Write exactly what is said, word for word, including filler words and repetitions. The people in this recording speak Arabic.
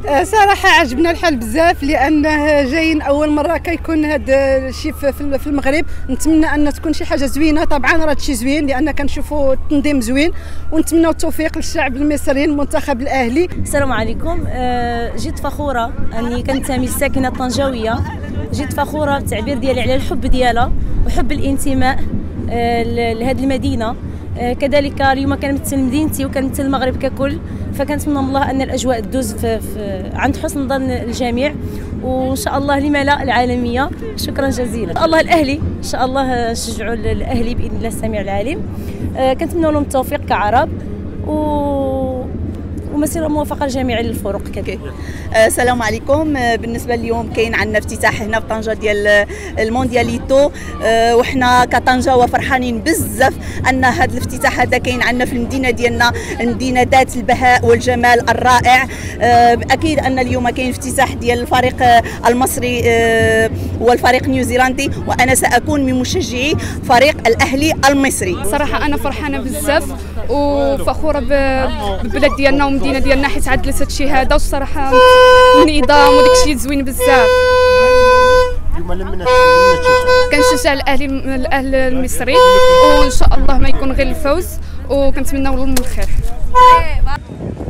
صراحه عجبنا الحال بزاف، لانه جايين اول مره كيكون هذا الشيء في المغرب. نتمنى ان تكون شي حاجه زوينه، طبعا راه هادشي زوين لان كنشوفوا التنظيم زوين، ونتمنوا التوفيق للشعب المصري المنتخب الاهلي. السلام عليكم. جيت فخوره اني كنتمي للساكنه الطنجاويه، جيت فخوره بالتعبير ديالي على الحب ديالها وحب الانتماء لهذه المدينه. كذلك اليوم كنمثل مدينتي وكنمثل المغرب ككل، فكنتمنى من الله ان الاجواء تدوز في, في عند حسن ظن الجميع، وان شاء الله لما لا العالميه. شكرا جزيلا. الله الاهلي ان شاء الله نشجعوا الاهلي باذن الله السميع العليم. كنتمنى لهم التوفيق كعرب و ومسيره موافقه لجميع الفرق كذلك. السلام عليكم. بالنسبه اليوم كاين عندنا افتتاح هنا في طنجه ديال الموندياليتو، وحنا كطنجه فرحانين بزاف ان هذا الافتتاح هذا كاين عندنا في المدينه ديالنا، المدينه ذات البهاء والجمال الرائع. اكيد ان اليوم كاين افتتاح ديال الفريق المصري والفريق نيوزيلندي، وانا ساكون من مشجعي فريق الاهلي المصري. صراحه انا فرحانه بزاف وفخوره بالبلاد ديالنا والمدينه ديالنا حيت عدلت هادشي هذا، والصراحه النظام وداك الشيء زوين بزاف. كنشجع الاهلي الاهلي المصري، وان شاء الله ما يكون غير الفوز، وكنتمناو لهم الخير.